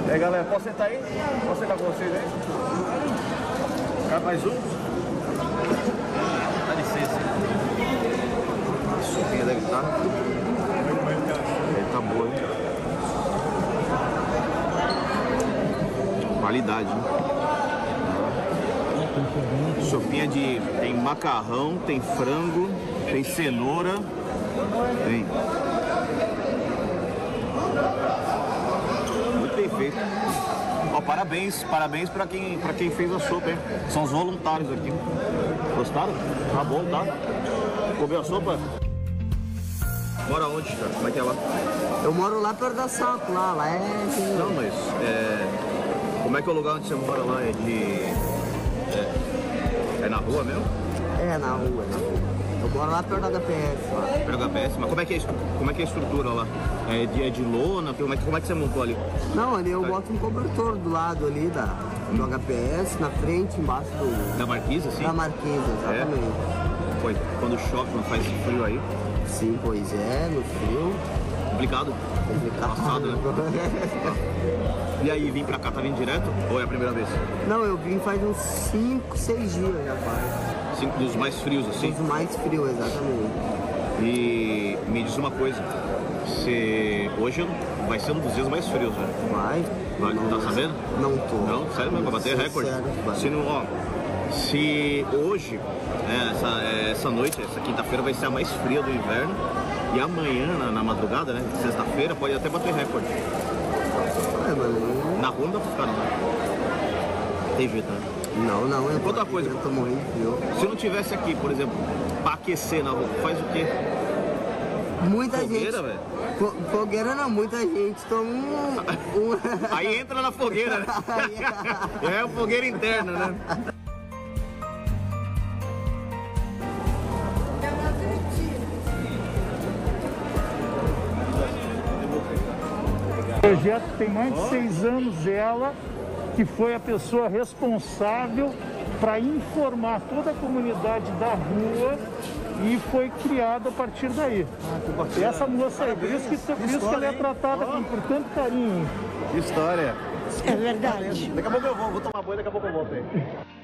E aí, galera, posso sentar aí? Posso sentar com vocês aí? Quer mais um? Dá licença. A sopinha deve estar. Deve tá boa, hein? Qualidade, hein? Sopinha de... tem macarrão, tem frango, tem cenoura, tem... Muito bem feito. Ó, parabéns pra quem fez a sopa, hein? São os voluntários aqui. Gostaram? Tá bom, tá? Comeu a sopa? Mora onde, cara? Como é que é lá? Eu moro lá perto da Saco, lá é... Não, mas como é que é o lugar onde você mora lá? É na rua mesmo? É, na rua, Eu moro lá perto da HPS, lá. Perto da HPS? Mas como é que é a estrutura lá? É de lona? Como é que você montou ali? Não, ali eu boto um cobertor do lado ali do HPS, na frente, embaixo Da marquisa, sim? Da marquisa, exatamente. Foi quando chove, quando faz frio aí? Sim, pois é, no frio. Complicado? Passado, né? E aí, vim pra cá, tá vindo direto? Ou é a primeira vez? Não, eu vim faz uns 5, 6 dias já faz. 5 dos mais frios, assim? Dos mais frios, exatamente. E me diz uma coisa, hoje vai ser um dos dias mais frios, né? Vai, tá sabendo? Não tô. Não? Sério, vai bater recorde? Sério, Se hoje, essa noite, essa quinta-feira vai ser a mais fria do inverno, e amanhã, na madrugada, né, sexta-feira, pode até bater recorde. Mano, na rua não dá pra ficar, não. Tem jeito, né? Não, eu outra coisa, eu tô morrendo de frio. Se não tivesse aqui, por exemplo, pra aquecer na rua, faz o quê? Muita fogueira, gente. Velho? Fogueira não, muita gente toma Aí entra na fogueira, né? É a fogueira interna, né? O projeto tem mais de 6 anos, ela que foi a pessoa responsável para informar toda a comunidade da rua e foi criada a partir daí. Essa moça aí, por isso que ela é tratada por tanto carinho. Que história! É verdade. Daqui a pouco eu vou tomar banho, daqui a pouco eu volto aí.